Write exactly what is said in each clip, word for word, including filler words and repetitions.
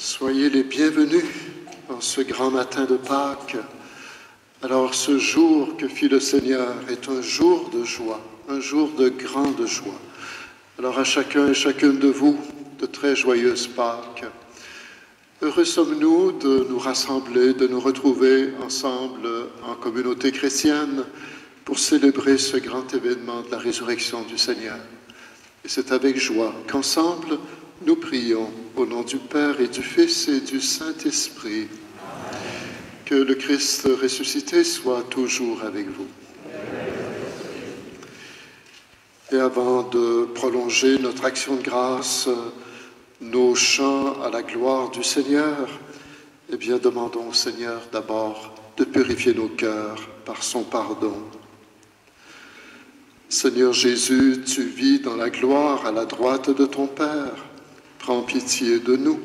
Soyez les bienvenus en ce grand matin de Pâques. Alors ce jour que fit le Seigneur est un jour de joie, un jour de grande joie. Alors à chacun et chacune de vous, de très joyeuses Pâques. Heureux sommes-nous de nous rassembler, de nous retrouver ensemble en communauté chrétienne pour célébrer ce grand événement de la résurrection du Seigneur. Et c'est avec joie qu'ensemble, nous prions au nom du Père et du Fils et du Saint-Esprit. Que le Christ ressuscité soit toujours avec vous. Et avant de prolonger notre action de grâce, nos chants à la gloire du Seigneur, eh bien, demandons au Seigneur d'abord de purifier nos cœurs par son pardon. Seigneur Jésus, tu vis dans la gloire à la droite de ton Père. Prends pitié de nous.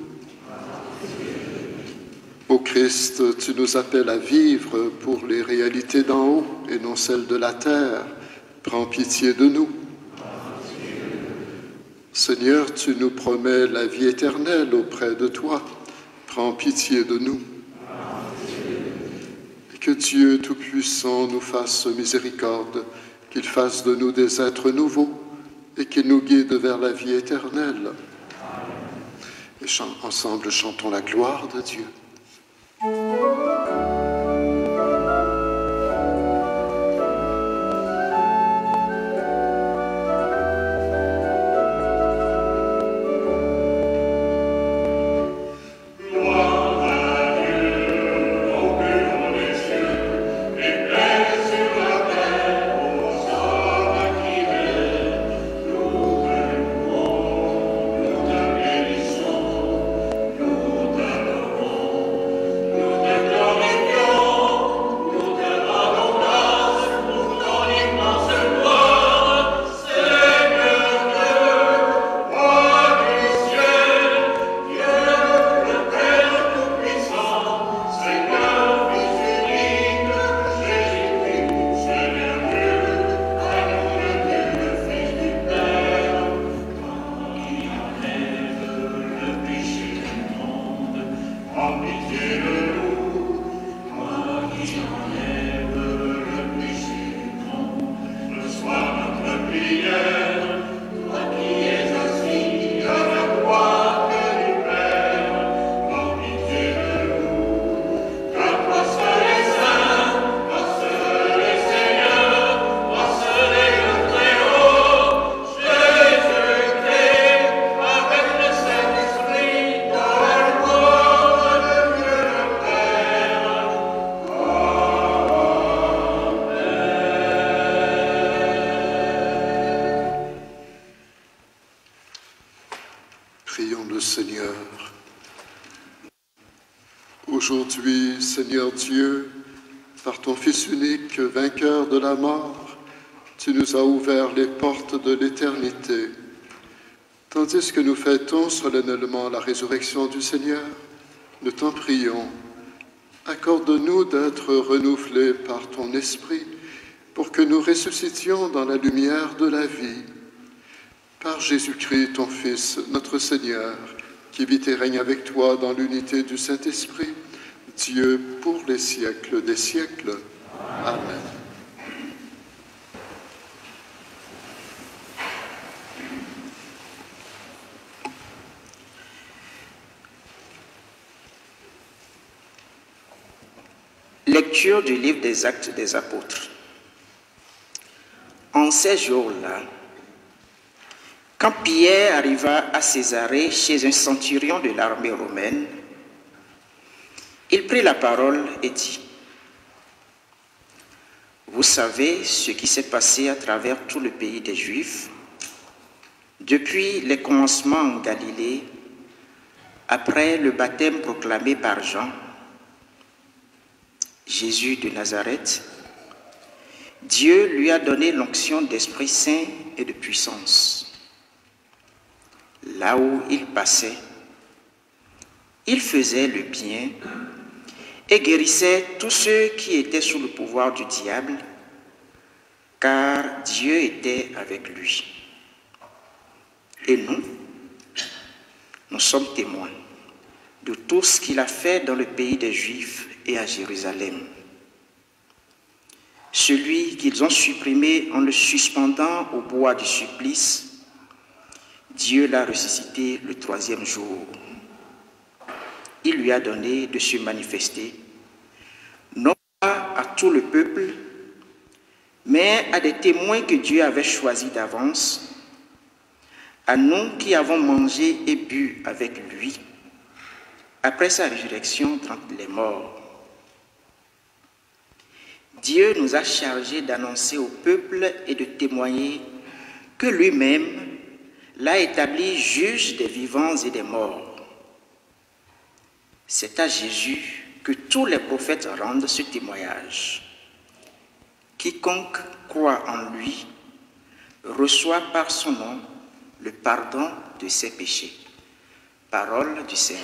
Ô Christ, tu nous appelles à vivre pour les réalités d'en haut et non celles de la terre. Prends pitié de nous. Seigneur, tu nous promets la vie éternelle auprès de toi. Prends pitié de nous. Et que Dieu Tout-Puissant nous fasse miséricorde, qu'il fasse de nous des êtres nouveaux et qu'il nous guide vers la vie éternelle. Et ensemble, chantons la gloire de Dieu. Aujourd'hui, Seigneur Dieu, par ton Fils unique, vainqueur de la mort, tu nous as ouvert les portes de l'éternité. Tandis que nous fêtons solennellement la résurrection du Seigneur, nous t'en prions, accorde-nous d'être renouvelés par ton Esprit pour que nous ressuscitions dans la lumière de la vie. Par Jésus-Christ, ton Fils, notre Seigneur, qui vit et règne avec toi dans l'unité du Saint-Esprit, Dieu pour les siècles des siècles. Amen. Lecture du livre des Actes des Apôtres. En ces jours-là, quand Pierre arriva à Césarée chez un centurion de l'armée romaine, il prit la parole et dit : « Vous savez ce qui s'est passé à travers tout le pays des Juifs, depuis les commencements en Galilée, après le baptême proclamé par Jean, Jésus de Nazareth, Dieu lui a donné l'onction d'Esprit Saint et de puissance. Là où il passait, il faisait le bien et guérissait tous ceux qui étaient sous le pouvoir du diable, car Dieu était avec lui. Et nous, nous sommes témoins. de tout ce qu'il a fait dans le pays des Juifs et à Jérusalem. Celui qu'ils ont supprimé en le suspendant au bois du supplice, Dieu l'a ressuscité le troisième jour. Il lui a donné de se manifester, non pas à tout le peuple, mais à des témoins que Dieu avait choisis d'avance, à nous qui avons mangé et bu avec lui, après sa résurrection d'entre les morts. Dieu nous a chargés d'annoncer au peuple et de témoigner que lui-même l'a établi juge des vivants et des morts. C'est à Jésus que tous les prophètes rendent ce témoignage. Quiconque croit en lui reçoit par son nom le pardon de ses péchés. Parole du Seigneur.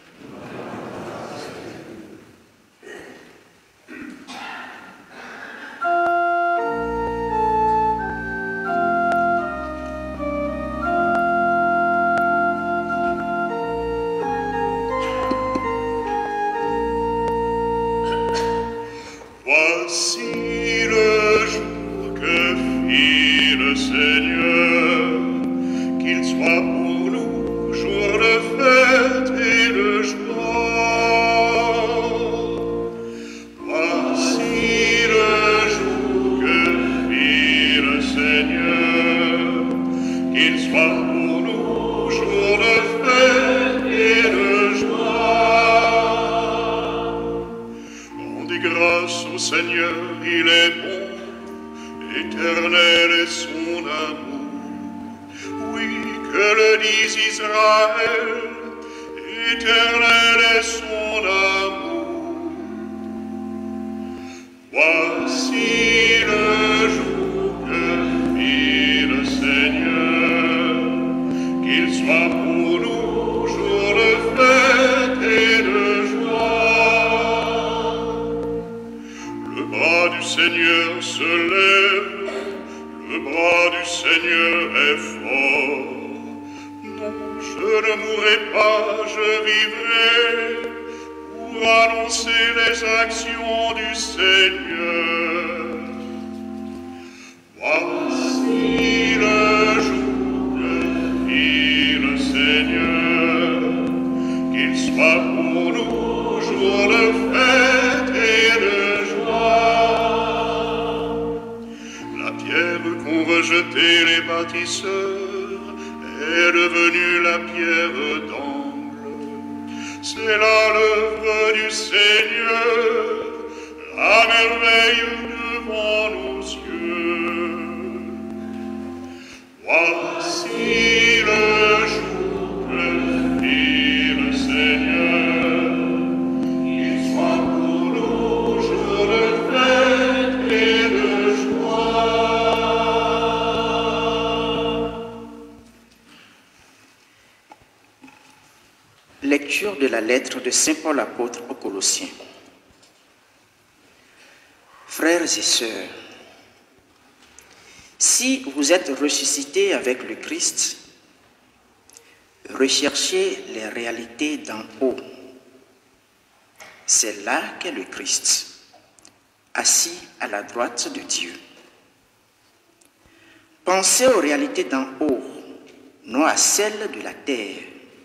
Lecture de la lettre de Saint Paul apôtre aux Colossiens. Frères et sœurs, si vous êtes ressuscités avec le Christ, recherchez les réalités d'en haut. C'est là qu'est le Christ, assis à la droite de Dieu. Pensez aux réalités d'en haut, non à celles de la terre.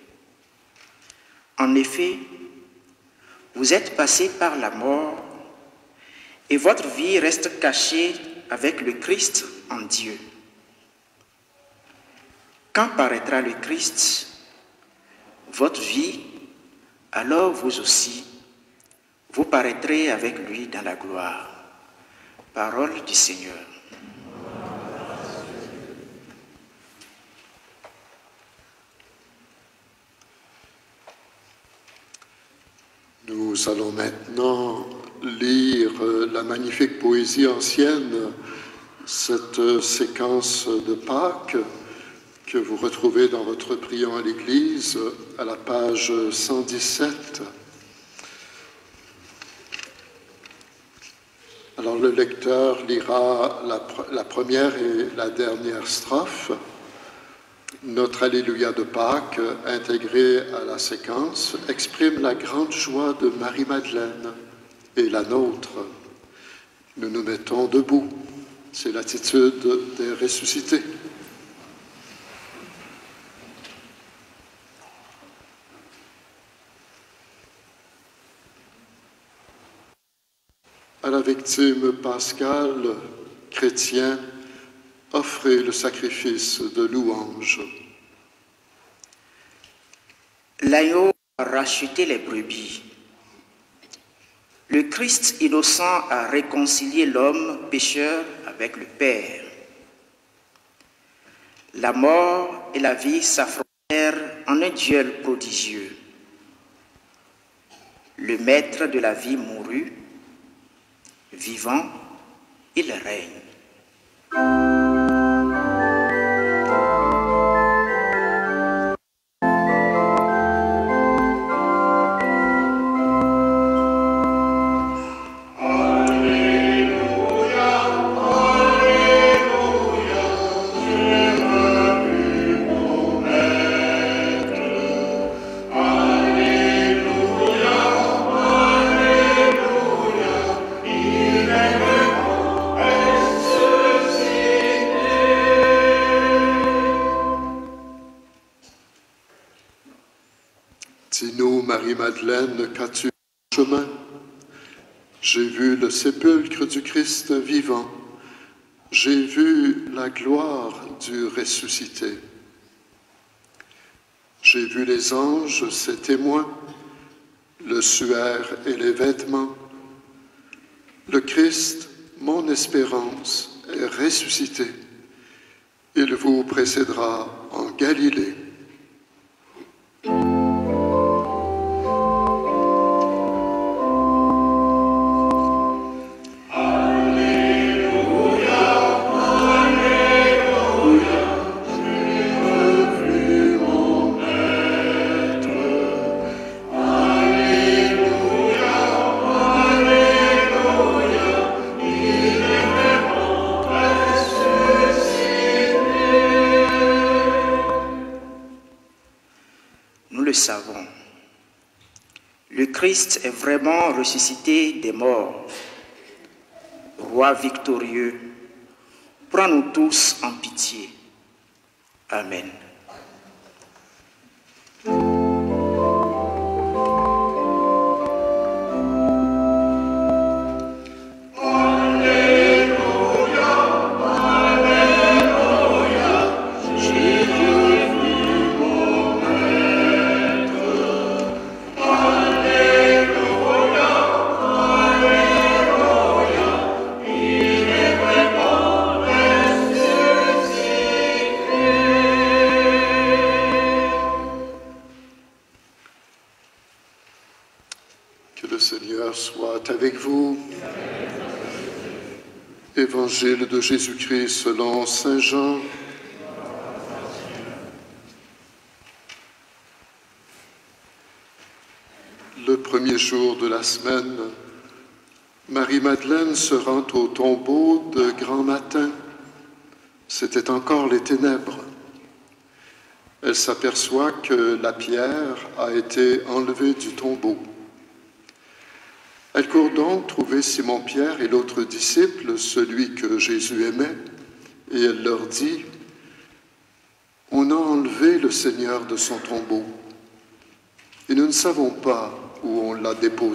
En effet, vous êtes passés par la mort et votre vie reste cachée avec le Christ en Dieu. Quand paraîtra le Christ, votre vie, alors vous aussi, vous paraîtrez avec lui dans la gloire. Parole du Seigneur. Nous allons maintenant lire la magnifique poésie ancienne, cette séquence de Pâques que vous retrouvez dans votre priant à l'Église à la page cent dix-sept. Alors le lecteur lira la, la première et la dernière strophe Notre Alléluia de Pâques, intégré à la séquence, exprime la grande joie de Marie-Madeleine et la nôtre. Nous nous mettons debout. C'est l'attitude des ressuscités. À la victime pascale, chrétien, offrez le sacrifice de louange. L'agneau a racheté les brebis. Le Christ innocent a réconcilié l'homme pécheur avec le Père. La mort et la vie s'affrontèrent en un duel prodigieux. Le maître de la vie mourut. Vivant, il règne. Dis-nous, Marie-Madeleine, qu'as-tu en chemin? J'ai vu le sépulcre du Christ vivant. J'ai vu la gloire du ressuscité. J'ai vu les anges, ses témoins, le suaire et les vêtements. Le Christ, mon espérance, est ressuscité. Il vous précédera en Galilée. Savons. Le Christ est vraiment ressuscité des morts. Roi victorieux, prends-nous tous en pitié. Amen. Que le Seigneur soit avec vous. Évangile de Jésus-Christ selon saint Jean. Le premier jour de la semaine, Marie-Madeleine se rend au tombeau de grand matin. C'était encore les ténèbres. Elle s'aperçoit que la pierre a été enlevée du tombeau. Elle court donc trouver Simon-Pierre et l'autre disciple, celui que Jésus aimait, et elle leur dit « On a enlevé le Seigneur de son tombeau, et nous ne savons pas où on l'a déposé. »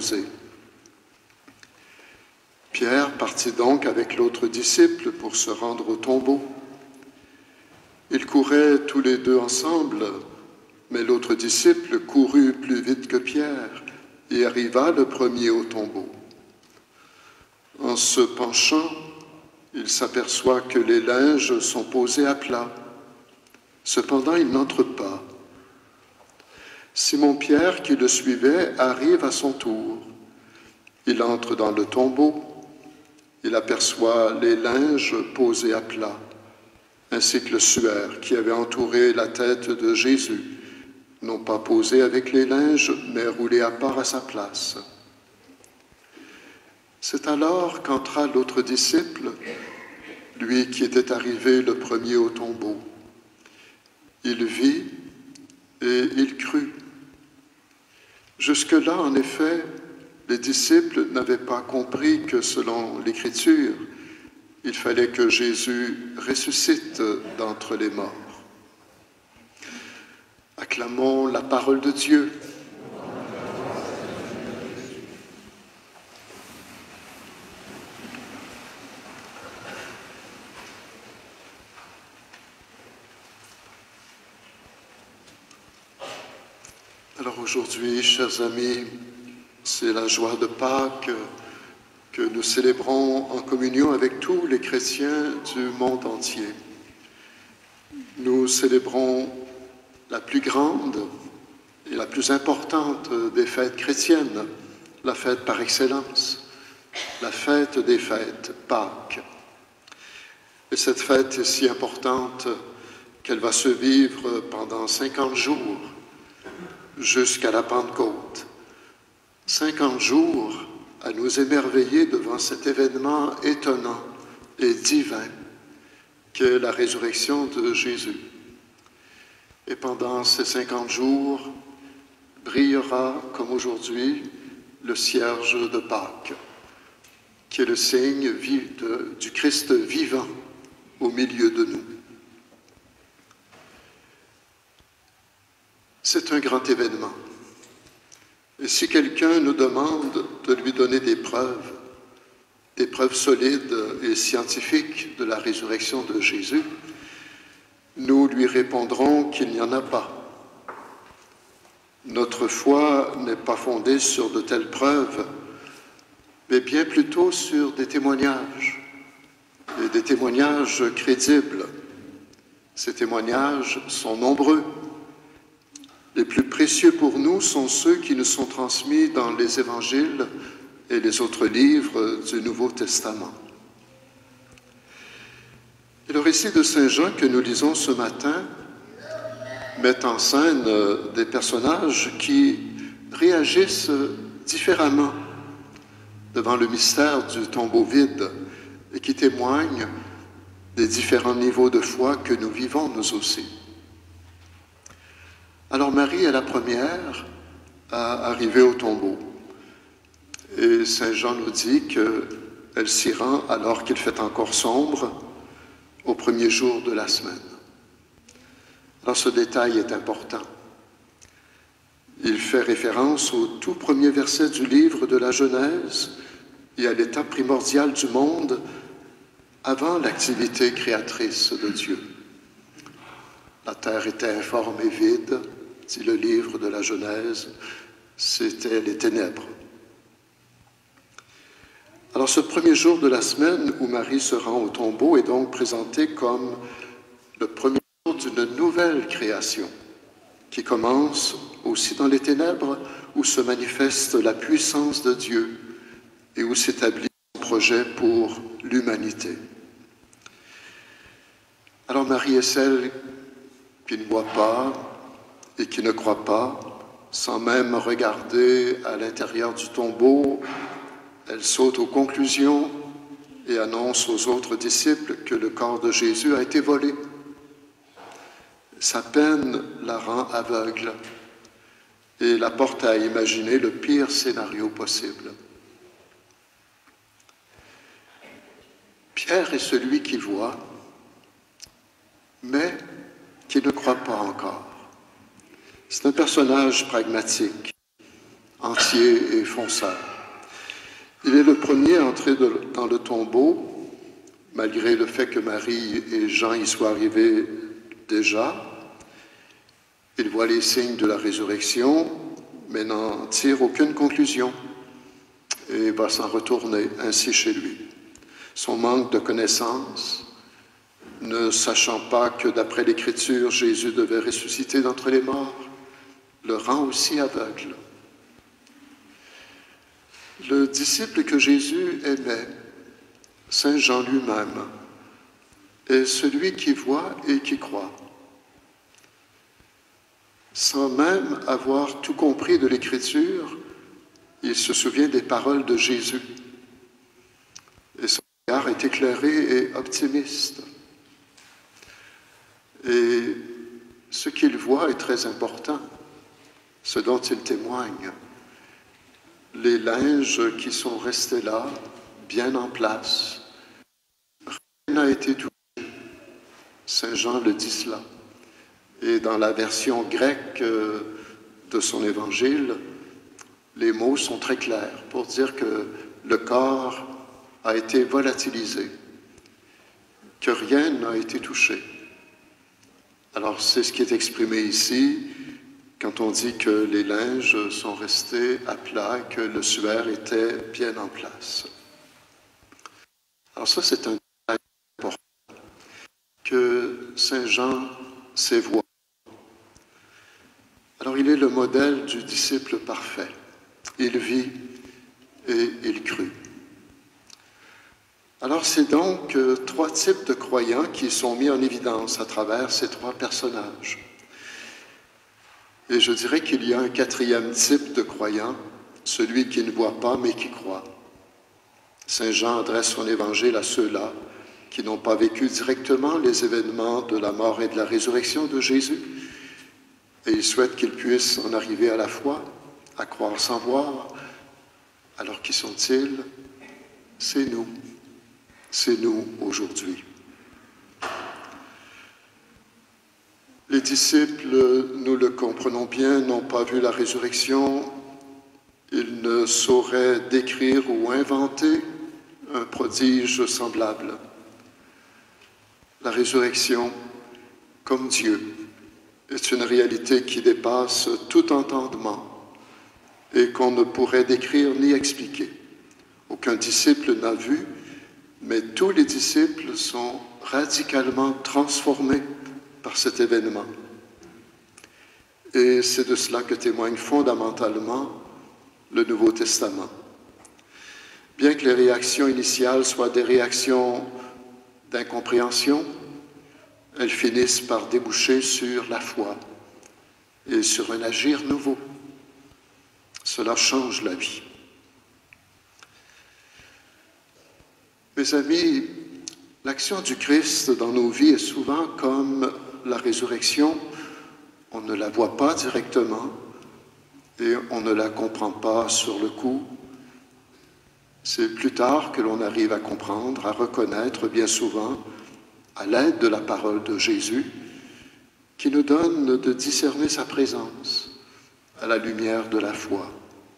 Pierre partit donc avec l'autre disciple pour se rendre au tombeau. Ils couraient tous les deux ensemble, mais l'autre disciple courut plus vite que Pierre et arriva le premier au tombeau. En se penchant, il s'aperçoit que les linges sont posés à plat. Cependant, il n'entre pas. Simon-Pierre, qui le suivait, arrive à son tour. Il entre dans le tombeau. Il aperçoit les linges posés à plat, ainsi que le suaire qui avait entouré la tête de Jésus, non pas posé avec les linges, mais roulé à part à sa place. C'est alors qu'entra l'autre disciple, lui qui était arrivé le premier au tombeau. Il vit et il crut. Jusque-là, en effet, les disciples n'avaient pas compris que selon l'Écriture, il fallait que Jésus ressuscite d'entre les morts. Acclamons la parole de Dieu. Alors aujourd'hui, chers amis, c'est la joie de Pâques que nous célébrons en communion avec tous les chrétiens du monde entier. Nous célébrons la plus grande et la plus importante des fêtes chrétiennes, la fête par excellence, la fête des fêtes, Pâques. Et cette fête est si importante qu'elle va se vivre pendant cinquante jours jusqu'à la Pentecôte. cinquante jours à nous émerveiller devant cet événement étonnant et divin qu'est la résurrection de Jésus. Et pendant ces cinquante jours, brillera, comme aujourd'hui, le cierge de Pâques, qui est le signe de, du Christ vivant au milieu de nous. C'est un grand événement. Et si quelqu'un nous demande de lui donner des preuves, des preuves solides et scientifiques de la résurrection de Jésus, nous lui répondrons qu'il n'y en a pas. Notre foi n'est pas fondée sur de telles preuves, mais bien plutôt sur des témoignages, et des témoignages crédibles. Ces témoignages sont nombreux. Les plus précieux pour nous sont ceux qui nous sont transmis dans les évangiles et les autres livres du Nouveau Testament. Et le récit de Saint Jean que nous lisons ce matin met en scène des personnages qui réagissent différemment devant le mystère du tombeau vide et qui témoignent des différents niveaux de foi que nous vivons nous aussi. Alors Marie est la première à arriver au tombeau. Et Saint Jean nous dit qu'elle s'y rend alors qu'il fait encore sombre, au premier jour de la semaine. Alors ce détail est important. Il fait référence au tout premier verset du livre de la Genèse et à l'état primordial du monde avant l'activité créatrice de Dieu. La terre était informe et vide, dit le livre de la Genèse, c'était les ténèbres. Alors ce premier jour de la semaine où Marie se rend au tombeau est donc présenté comme le premier jour d'une nouvelle création qui commence aussi dans les ténèbres où se manifeste la puissance de Dieu et où s'établit son projet pour l'humanité. Alors Marie est celle qui ne voit pas et qui ne croit pas, sans même regarder à l'intérieur du tombeau. Elle saute aux conclusions et annonce aux autres disciples que le corps de Jésus a été volé. Sa peine la rend aveugle et la porte à imaginer le pire scénario possible. Pierre est celui qui voit, mais qui ne croit pas encore. C'est un personnage pragmatique, entier et fonceur. Il est le premier à entrer de, dans le tombeau, malgré le fait que Marie et Jean y soient arrivés déjà. Il voit les signes de la résurrection, mais n'en tire aucune conclusion et va s'en retourner ainsi chez lui. Son manque de connaissances, ne sachant pas que d'après l'Écriture, Jésus devait ressusciter d'entre les morts, le rend aussi aveugle. Le disciple que Jésus aimait, Saint Jean lui-même, est celui qui voit et qui croit. Sans même avoir tout compris de l'Écriture, il se souvient des paroles de Jésus. Et son regard est éclairé et optimiste. Et ce qu'il voit est très important, ce dont il témoigne. Les linges qui sont restés là, bien en place, rien n'a été touché. Saint Jean le dit cela. Et dans la version grecque de son évangile, les mots sont très clairs pour dire que le corps a été volatilisé, que rien n'a été touché. Alors c'est ce qui est exprimé ici quand on dit que les linges sont restés à plat et que le suaire était bien en place. Alors ça, c'est un détail important que Saint Jean sait voir. Alors il est le modèle du disciple parfait. Il vit et il crut. Alors c'est donc euh, trois types de croyants qui sont mis en évidence à travers ces trois personnages. Et je dirais qu'il y a un quatrième type de croyant, celui qui ne voit pas mais qui croit. Saint Jean adresse son évangile à ceux-là qui n'ont pas vécu directement les événements de la mort et de la résurrection de Jésus. Et il souhaite qu'ils puissent en arriver à la foi, à croire sans voir. Alors qui sont-ils? C'est nous. C'est nous aujourd'hui. Les disciples, nous le comprenons bien, n'ont pas vu la résurrection. Ils ne sauraient décrire ou inventer un prodige semblable. La résurrection, comme Dieu, est une réalité qui dépasse tout entendement et qu'on ne pourrait décrire ni expliquer. Aucun disciple n'a vu, mais tous les disciples sont radicalement transformés par cet événement. Et c'est de cela que témoigne fondamentalement le Nouveau Testament. Bien que les réactions initiales soient des réactions d'incompréhension, elles finissent par déboucher sur la foi et sur un agir nouveau. Cela change la vie. Mes amis, l'action du Christ dans nos vies est souvent comme la résurrection. On ne la voit pas directement et on ne la comprend pas sur le coup. C'est plus tard que l'on arrive à comprendre, à reconnaître bien souvent, à l'aide de la parole de Jésus, qui nous donne de discerner sa présence à la lumière de la foi.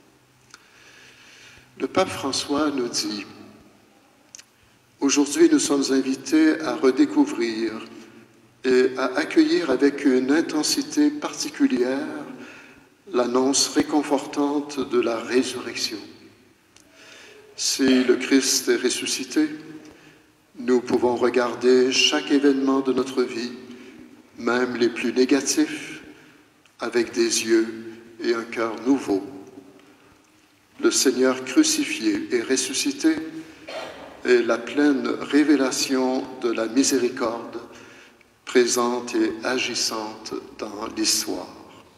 Le pape François nous dit: aujourd'hui, nous sommes invités à redécouvrir et à accueillir avec une intensité particulière l'annonce réconfortante de la résurrection. Si le Christ est ressuscité, nous pouvons regarder chaque événement de notre vie, même les plus négatifs, avec des yeux et un cœur nouveau. Le Seigneur crucifié et ressuscité est la pleine révélation de la miséricorde présente et agissante dans l'histoire.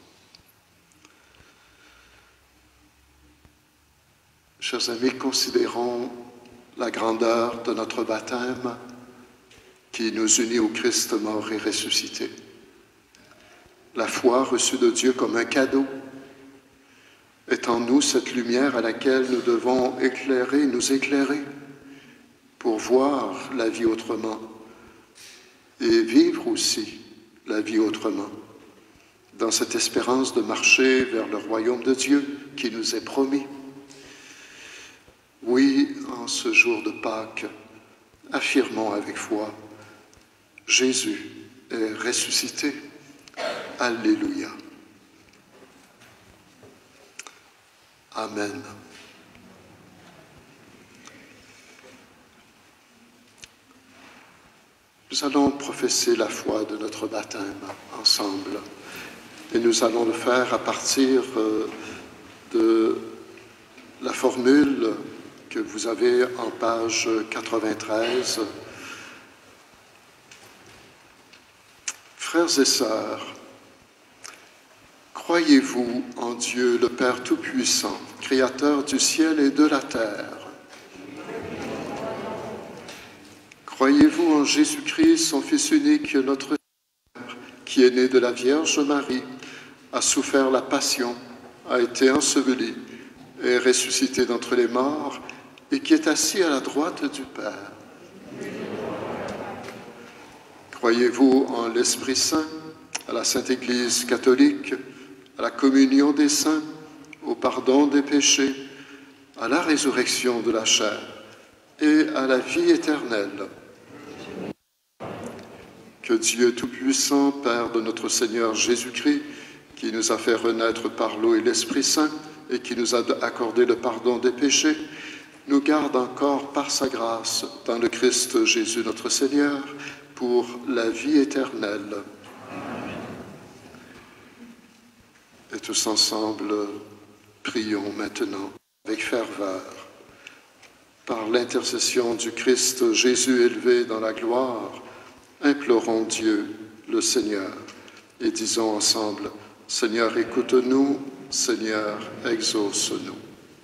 Chers amis, considérons la grandeur de notre baptême qui nous unit au Christ mort et ressuscité. La foi reçue de Dieu comme un cadeau est en nous cette lumière à laquelle nous devons éclairer, nous éclairer pour voir la vie autrement et vivre aussi la vie autrement dans cette espérance de marcher vers le royaume de Dieu qui nous est promis. Oui, en ce jour de Pâques, affirmons avec foi: Jésus est ressuscité. Alléluia. Amen. Nous allons professer la foi de notre baptême ensemble et nous allons le faire à partir de la formule que vous avez en page quatre-vingt-treize. Frères et sœurs, croyez-vous en Dieu, le Père Tout-Puissant, Créateur du ciel et de la terre? Croyez-vous en Jésus-Christ, son Fils unique, notre Seigneur, qui est né de la Vierge Marie, a souffert la passion, a été enseveli, est ressuscité d'entre les morts et qui est assis à la droite du Père. Croyez-vous en l'Esprit Saint, à la Sainte Église catholique, à la communion des saints, au pardon des péchés, à la résurrection de la chair et à la vie éternelle? Que Dieu Tout-Puissant, Père de notre Seigneur Jésus-Christ, qui nous a fait renaître par l'eau et l'Esprit Saint et qui nous a accordé le pardon des péchés, nous garde encore par sa grâce dans le Christ Jésus notre Seigneur pour la vie éternelle. Et tous ensemble, prions maintenant avec ferveur. Par l'intercession du Christ Jésus élevé dans la gloire, implorons Dieu, le Seigneur, et disons ensemble, Seigneur, écoute-nous, Seigneur, exauce-nous.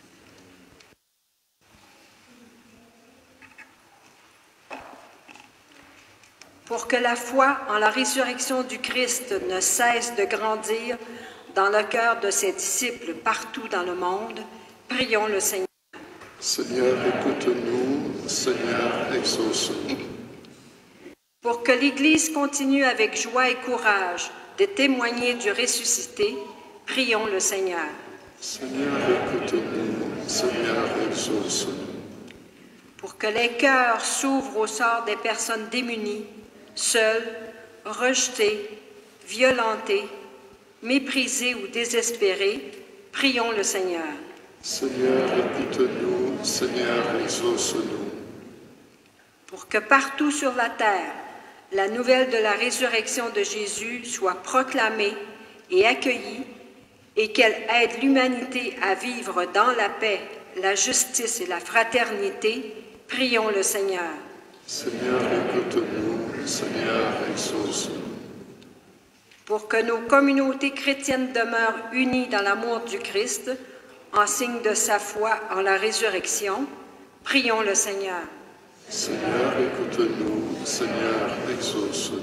Pour que la foi en la résurrection du Christ ne cesse de grandir dans le cœur de ses disciples partout dans le monde, prions le Seigneur. Seigneur, écoute-nous, Seigneur, exauce-nous. Pour que l'Église continue avec joie et courage de témoigner du ressuscité, prions le Seigneur. Seigneur, écoute-nous, Seigneur, exauce-nous. Pour que les cœurs s'ouvrent au sort des personnes démunies, seules, rejetées, violentées, méprisées ou désespérées, prions le Seigneur. Seigneur, écoute-nous, Seigneur, exauce-nous. Pour que partout sur la terre, la nouvelle de la résurrection de Jésus soit proclamée et accueillie et qu'elle aide l'humanité à vivre dans la paix, la justice et la fraternité, prions le Seigneur. Seigneur, écoute-nous, Seigneur, exauce-nous. Pour que nos communautés chrétiennes demeurent unies dans l'amour du Christ, en signe de sa foi en la résurrection, prions le Seigneur. Seigneur, écoute-nous, Seigneur, exauce-nous.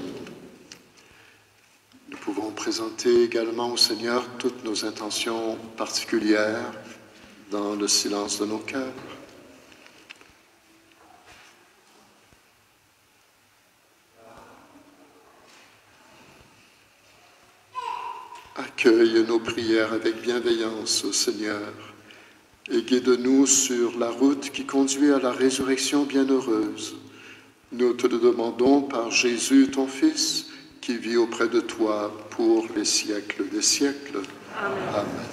Nous pouvons présenter également au Seigneur toutes nos intentions particulières dans le silence de nos cœurs. Accueille nos prières avec bienveillance, Seigneur, et guide-nous sur la route qui conduit à la résurrection bienheureuse. Nous te le demandons par Jésus, ton Fils, qui vit auprès de toi pour les siècles des siècles. Amen. Amen.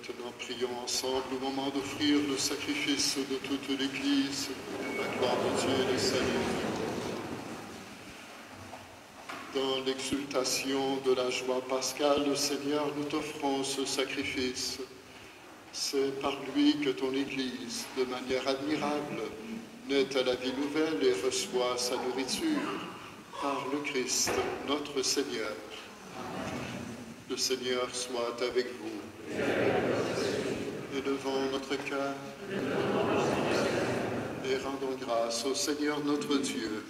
maintenant, prions ensemble au moment d'offrir le sacrifice de toute l'Église, la gloire de Dieu et le salut. Dans l'exultation de la joie pascale, Seigneur, nous t'offrons ce sacrifice. C'est par lui que ton Église, de manière admirable, naît à la vie nouvelle et reçoit sa nourriture par le Christ, notre Seigneur. Le Seigneur soit avec vous. Élevons notre cœur et rendons grâce au Seigneur notre Dieu.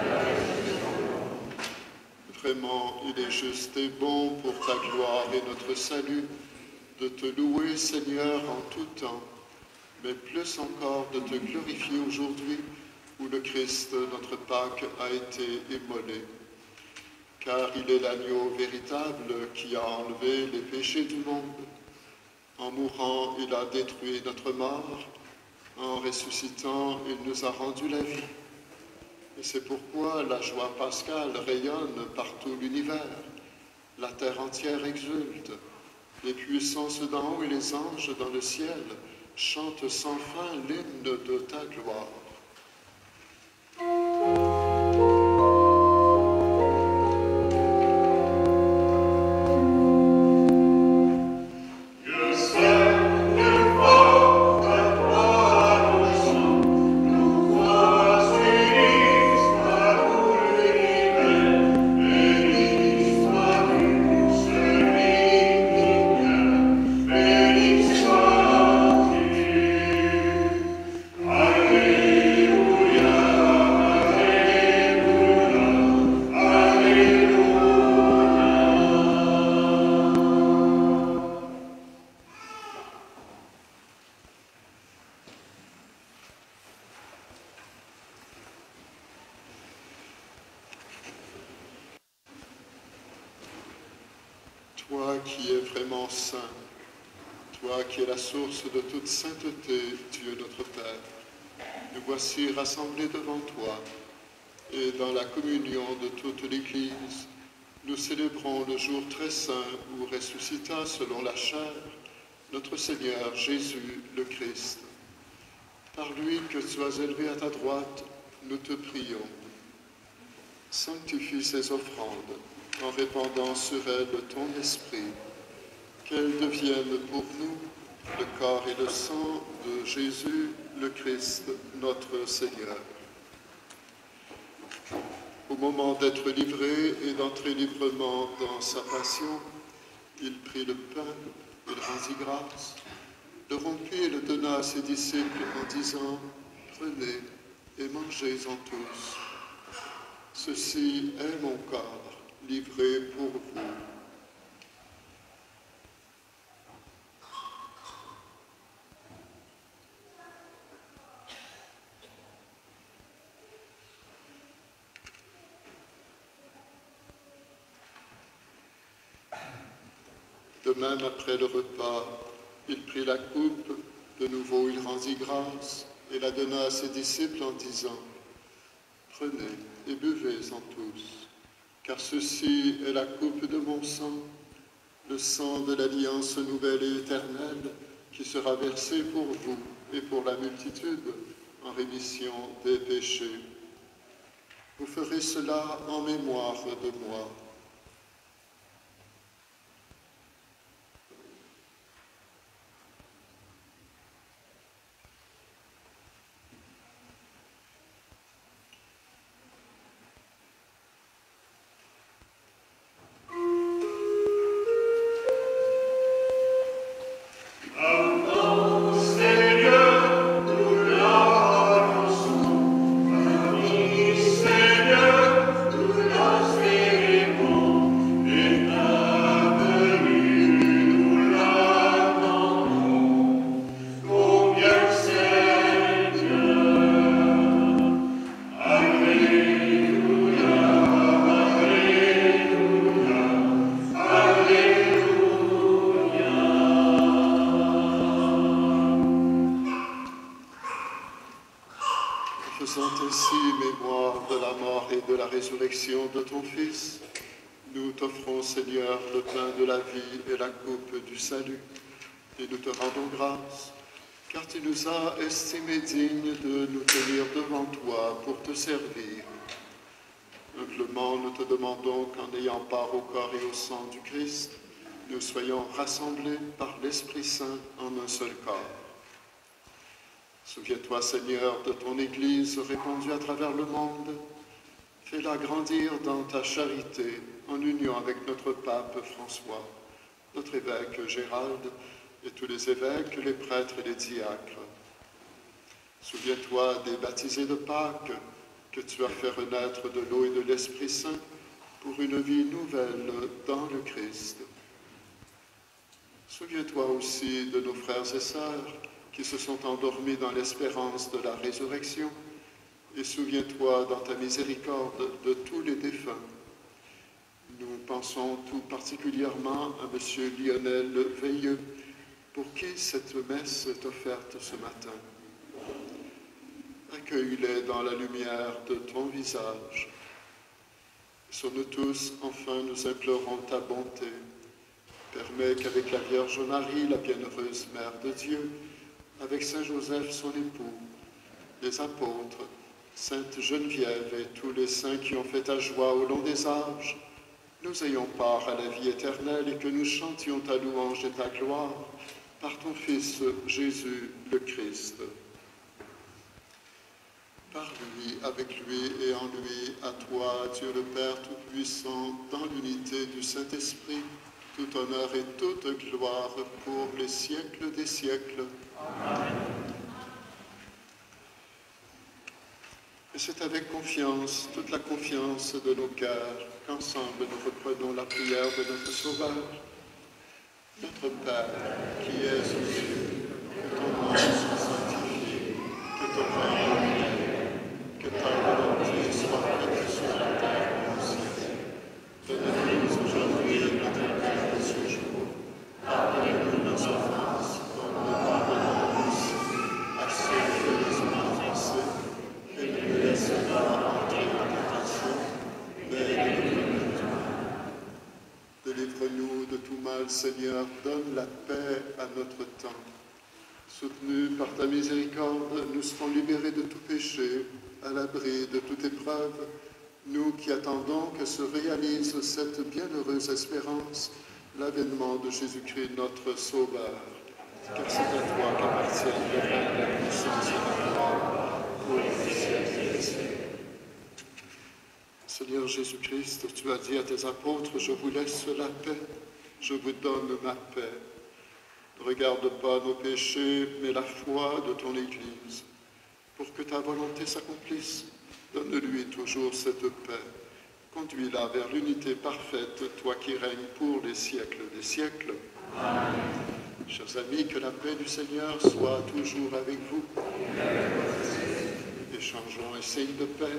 Vraiment, il est juste et bon pour ta gloire et notre salut de te louer, Seigneur, en tout temps, mais plus encore de te glorifier aujourd'hui où le Christ, notre Pâque, a été immolé. Car il est l'agneau véritable qui a enlevé les péchés du monde. En mourant, il a détruit notre mort. En ressuscitant, il nous a rendu la vie. Et c'est pourquoi la joie pascale rayonne par tout l'univers. La terre entière exulte. Les puissances d'en haut et les anges dans le ciel chantent sans fin l'hymne de ta gloire. Toi qui es vraiment saint, toi qui es la source de toute sainteté, Dieu notre Père, nous voici rassemblés devant toi, et dans la communion de toute l'Église, nous célébrons le jour très saint où ressuscita selon la chair notre Seigneur Jésus le Christ. Par lui que tu as élevé à ta droite, nous te prions. Sanctifie ces offrandes, en répandant sur elles ton esprit, qu'elles deviennent pour nous le corps et le sang de Jésus, le Christ, notre Seigneur. Au moment d'être livré et d'entrer librement dans sa passion, il prit le pain, il rendit grâce, le rompit et le donna à ses disciples en disant « Prenez et mangez-en tous. Ceci est mon corps, livré pour vous. » De même, après le repas, il prit la coupe, de nouveau il rendit grâce et la donna à ses disciples en disant « Prenez et buvez-en tous, car ceci est la coupe de mon sang, le sang de l'alliance nouvelle et éternelle, qui sera versé pour vous et pour la multitude en rémission des péchés. Vous ferez cela en mémoire de moi. » Faisant ainsi mémoire de la mort et de la résurrection de ton Fils, nous t'offrons, Seigneur, le pain de la vie et la coupe du salut. Et nous te rendons grâce, car tu nous as estimés dignes de nous tenir devant toi pour te servir. Humblement, nous te demandons qu'en ayant part au corps et au sang du Christ, nous soyons rassemblés par l'Esprit Saint en un seul corps. Souviens-toi, Seigneur, de ton Église répandue à travers le monde. Fais-la grandir dans ta charité, en union avec notre pape François, notre évêque Gérald, et tous les évêques, les prêtres et les diacres. Souviens-toi des baptisés de Pâques que tu as fait renaître de l'eau et de l'Esprit Saint pour une vie nouvelle dans le Christ. Souviens-toi aussi de nos frères et sœurs qui se sont endormis dans l'espérance de la résurrection, et souviens-toi dans ta miséricorde de tous les défunts. Nous pensons tout particulièrement à M. Lionel Veilleux, pour qui cette messe est offerte ce matin. Accueille-les dans la lumière de ton visage. Sur nous tous, enfin, nous implorons ta bonté. Permets qu'avec la Vierge Marie, la bienheureuse Mère de Dieu, avec Saint Joseph, son époux, les apôtres, Sainte Geneviève et tous les saints qui ont fait ta joie au long des âges, nous ayons part à la vie éternelle et que nous chantions ta louange et ta gloire par ton Fils Jésus le Christ. Par lui, avec lui et en lui, à toi, Dieu le Père Tout-Puissant, dans l'unité du Saint-Esprit, tout honneur et toute gloire pour les siècles des siècles. Amen. Et c'est avec confiance, toute la confiance de nos cœurs, qu'ensemble nous reprenons la prière de notre Sauveur. Notre Père, qui es aux cieux, que ton nom soit sanctifié, que ton règne vienne, que ta volonté soit faite sur la terre comme au ciel. Donne-nous aujourd'hui notre pain de ce jour. Pardonne-nous nos offenses, comme nous pardonnons aussi à ceux qui nous ont offensés, et ne nous laisse pas entrer en tentation, mais délivre-nous du mal. Délivre-nous de tout mal, Seigneur, donne la paix à notre temps. Soutenus par ta miséricorde, nous serons libérés de tout péché, à l'abri de toute épreuve, nous qui attendons que se réalise cette bienheureuse espérance, l'avènement de Jésus-Christ, notre Sauveur. Car c'est à toi qu'appartiennent le règne, la puissance et la gloire, pour les siècles des siècles. Seigneur Jésus-Christ, tu as dit à tes apôtres, je vous laisse la paix, je vous donne ma paix. Ne regarde pas nos péchés, mais la foi de ton Église. Pour que ta volonté s'accomplisse, donne-lui toujours cette paix. Conduis-la vers l'unité parfaite, toi qui règnes pour les siècles des siècles. Amen. Chers amis, que la paix du Seigneur soit toujours avec vous. Échangeons un signe de paix.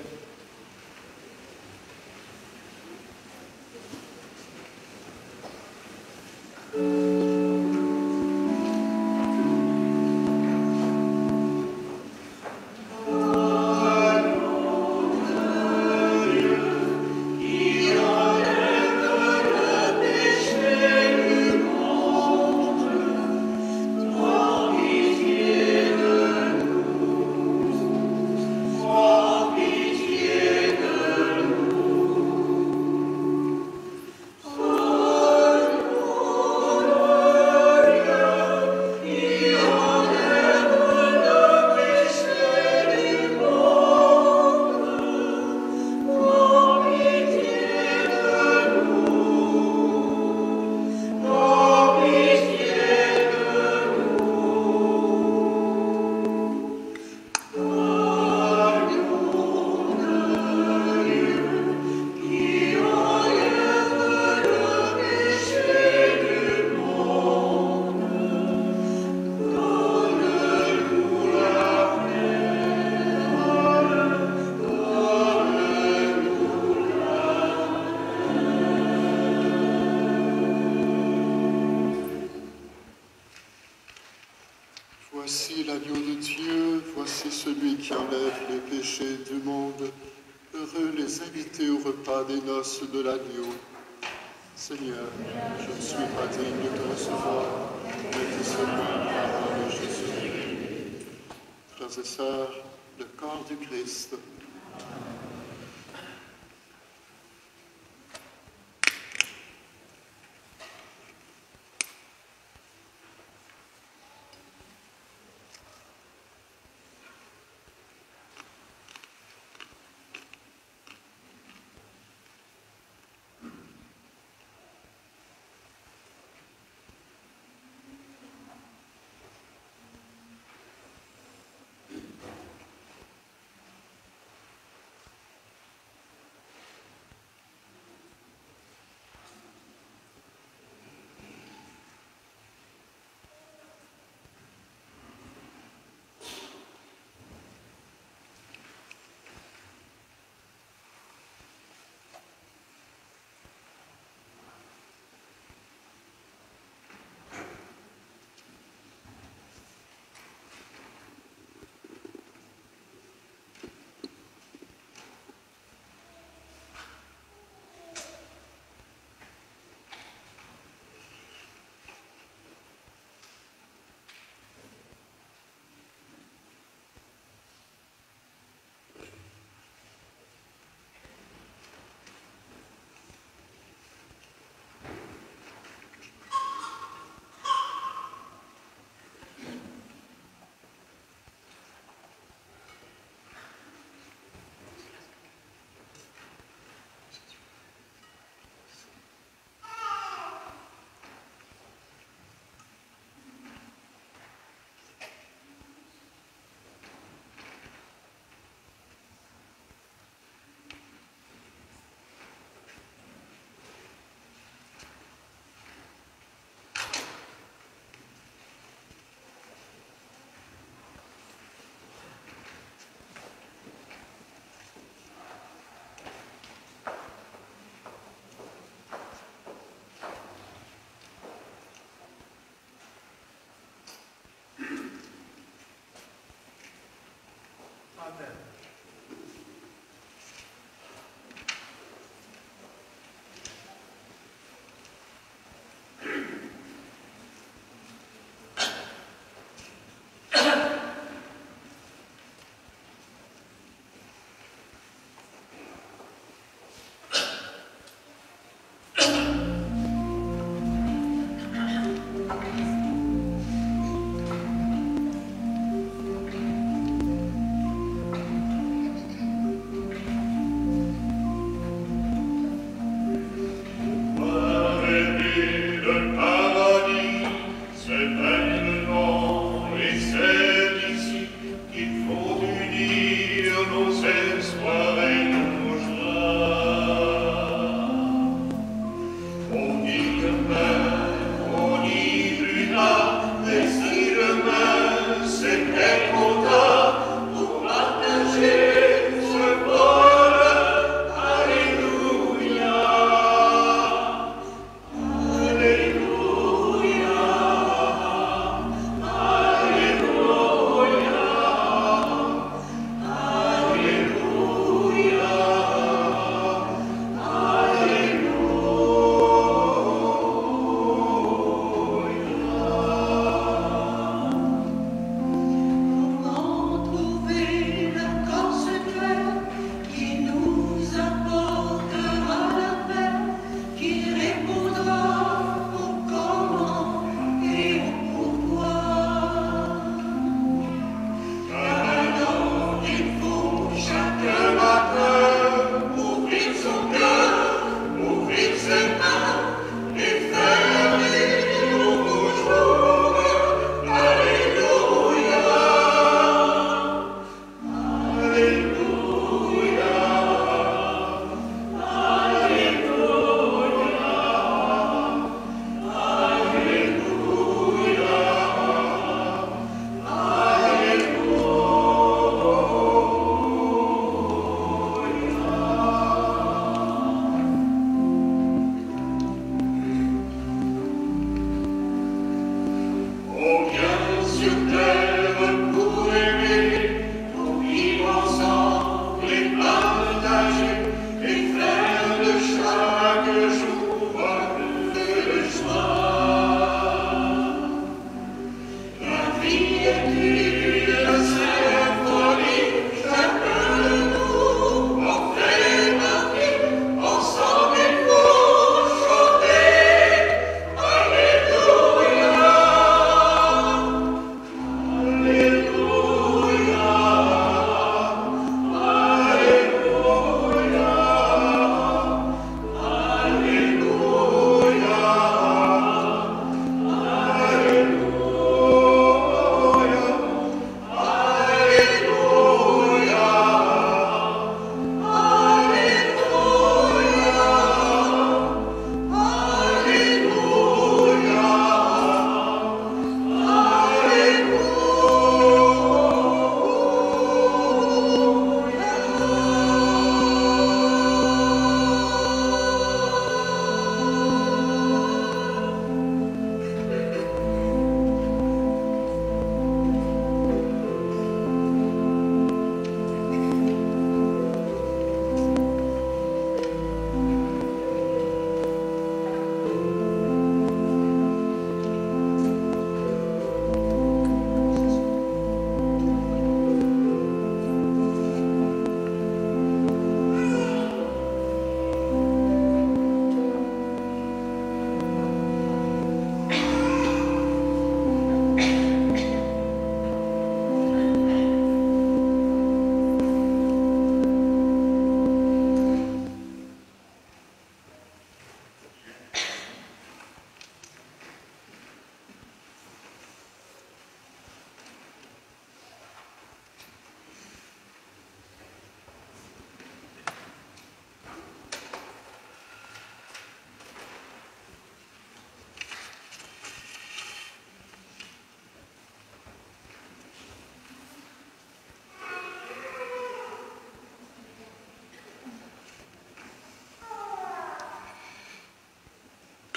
Voici l'agneau de Dieu, voici celui qui enlève les péchés du monde. Heureux les invités au repas des noces de l'agneau. Seigneur, je ne suis pas digne de te recevoir, mais dis seulement la parole de Jésus. Frères et sœurs, le corps du Christ.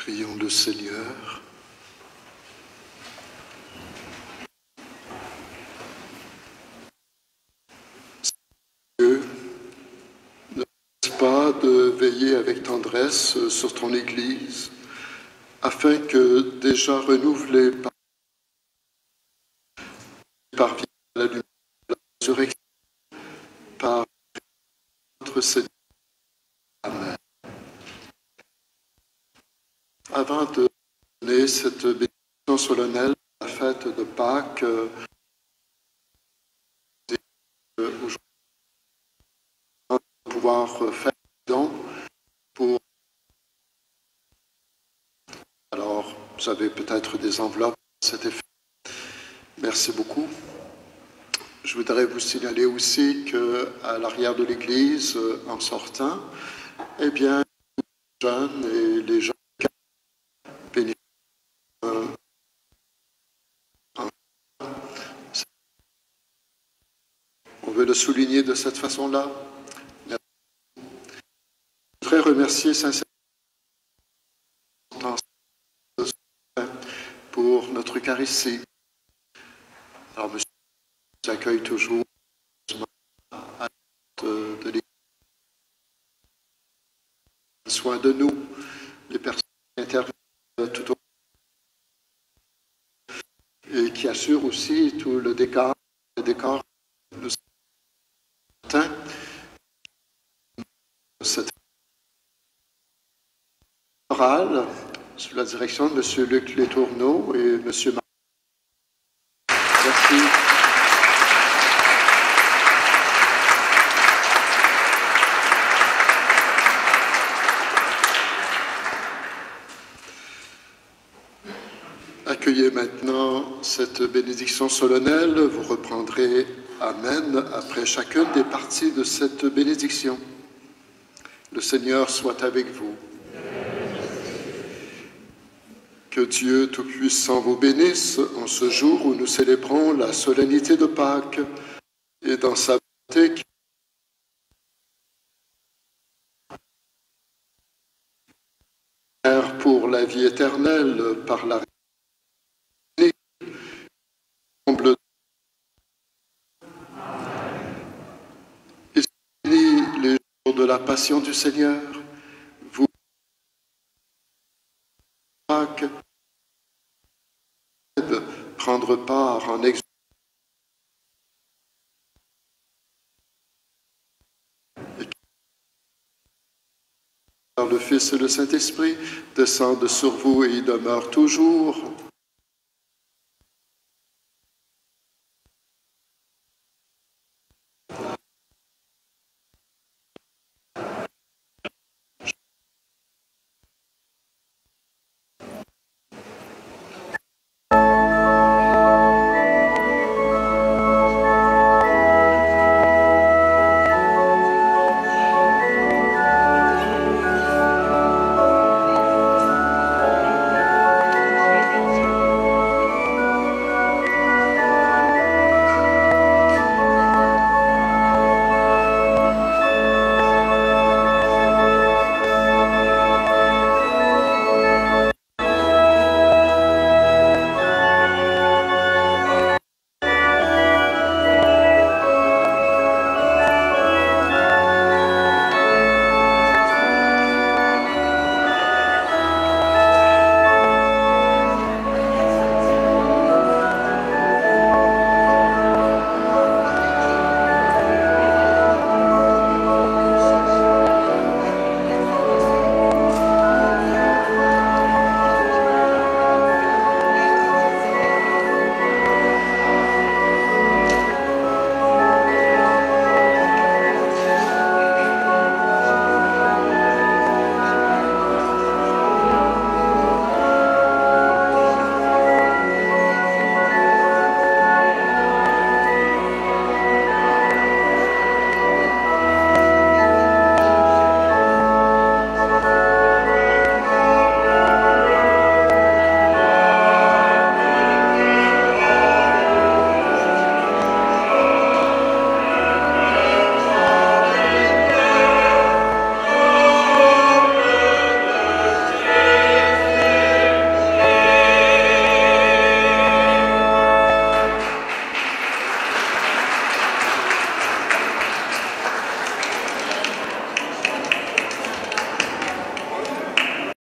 Prions le Seigneur. Dieu, ne laisse pas de veiller avec tendresse sur ton Église, afin que, déjà renouvelée par, par la lumière de la résurrection, par notre Seigneur. Amen. Avant de donner cette bénédiction solennelle à la fête de Pâques, euh, aujourd'hui, on va pouvoir faire un don pour... Alors, vous avez peut-être des enveloppes à cet effet. Merci beaucoup. Je voudrais vous signaler aussi qu'à l'arrière de l'église, en sortant, eh bien, les jeunes et les jeunes bénéficient euh, on veut le souligner de cette façon-là. Je voudrais remercier sincèrement pour notre Eucharistie. Alors, monsieur nous accueille toujours à de, de l'église. Soin de nous, les personnes qui interviennent tout au et qui assurent aussi tout le décor, le décor le matin. Cette orale sous la direction de M. Luc Létourneau et M. Marc. Merci. Accueillez maintenant cette bénédiction solennelle. Vous reprendrez Amen après chacune des parties de cette bénédiction. Le Seigneur soit avec vous. Que Dieu Tout-Puissant vous bénisse en ce jour où nous célébrons la solennité de Pâques et dans sa bonté qui pour la vie éternelle par la comble et les jours de la passion du Seigneur. Vous Pâques prendre part en exode par le Fils et le Saint-Esprit descendent sur vous et y demeurent toujours.